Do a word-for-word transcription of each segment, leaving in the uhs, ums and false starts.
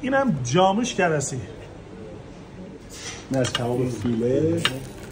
اینم جاموش کرسی. نه از کباب فیله.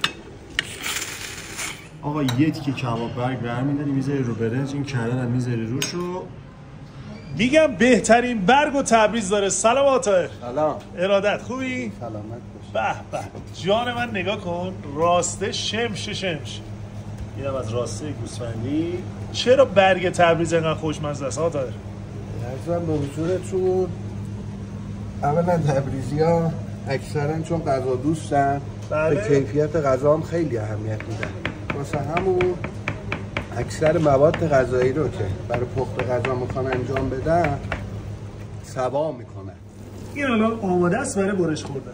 آقا یه تیکه کباب برگ برمی‌داری میذاری رو برنج، این کردن هم میذاری روشو. میگم بهترین برگ و تبریز داره. سلام آتایر. سلام. ارادت خوبی؟ سلامت باش. به به جان من نگاه کن، راسته شمش شمش. اینم از راسته گوسفندی. چرا برگ تبریز اینقدر خوشمزه است آتایر؟ عرضم به حضورتون اولا تبریزی‌ها اکثرا چون غذا دوستن بله. به کیفیت غذا هم خیلی اهمیت میدن. واسه همون اکثر مواد غذایی رو که برای پخت غذا میخوان انجام بدن سوا میکنن. این الان آماده است برای برش خوردن.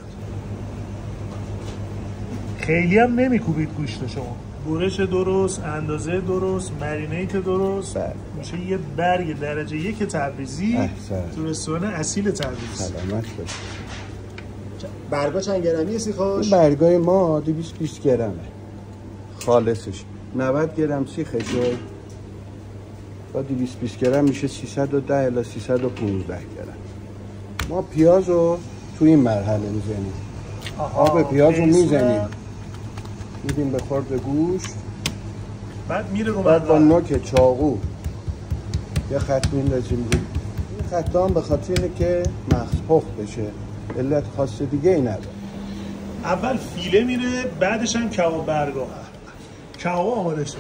خیلی هم نمیکوبید گوشت شما. برش درست، اندازه درست، مرینیت درست. بله. میشه یه برگ درجه یک تبریزی احسن. تو رستوران اصیل تبریز. سلامت باش. برگا چند گرمی سی خوش؟ برگای ما دویست و بیست گرمه خالصش. نود گرم سیخشه با دویست و بیست گرم میشه سیصد و ده الی سیصد و پانزده گرم. ما پیاز رو تو این مرحله میزنیم. آب پیاز رو میزنیم میدیم به خورد گوش، بعد میره رو بعد با مقدار. نوک چاقو یه خط میندازیم روی این خط هم به خاطر اینه که مغز پخت بشه، علت خاص دیگه ای نداره. اول فیله میره، بعدش هم کباب برگا. کباب آماده شد.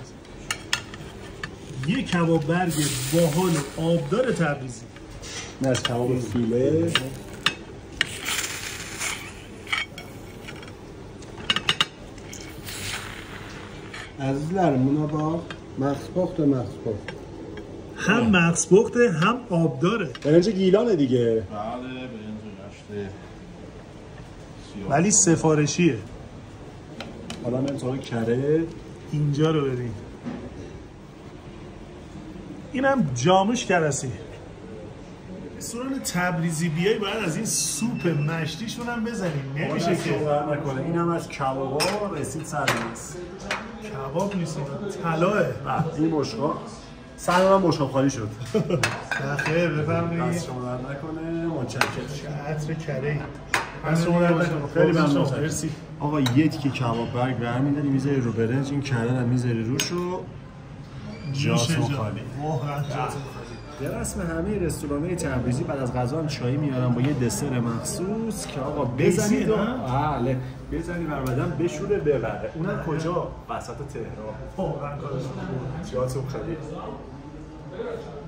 یه کباب برگ باحال آبدار تبریزی. نه از کباب فیله. از لرمونا با مغز پخت مغز پخت هم مغز پخته هم آبداره. برنج گیلانه دیگه. بله برنج رشته ولی سفارشیه. حالا من تو کره اینجا رو ببین. اینم جاموش کرسی. رستوران تبریزی بیای باید از این سوپ مشتیشون هم بزنیم. نمیشه که صحبت نکنه. اینم از کبابا رسید سر نیست. کباب نیست، طلاه. این بشقاب سر من بشقاب خالی شد. خیر بفرمایید. دست شما درد نکنه. متشکرم. عطر کره. دست شما درد نکنه. خیلی ممنون. مرسی. آقا یه تیکه کباب برگ برمی‌داری میذاری رو برنج، این کردن هم میذاری روشو. جاتون خالی. واقعا جاتون خالی. به رسم همه رستوران‌های تبریزی بعد از غذا هم چای میارن با یه دسر مخصوص که آقا بزنید و بله بزنید بر بدن بشوره ببره. اونم کجا؟ وسط تهران. واقعا کارش خوبه. جاتون خالی.